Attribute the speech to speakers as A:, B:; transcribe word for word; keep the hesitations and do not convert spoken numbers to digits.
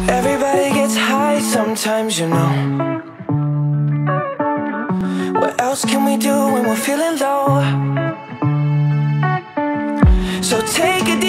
A: Everybody gets high sometimes, you know. What else can we do when we're feeling low? So take a deep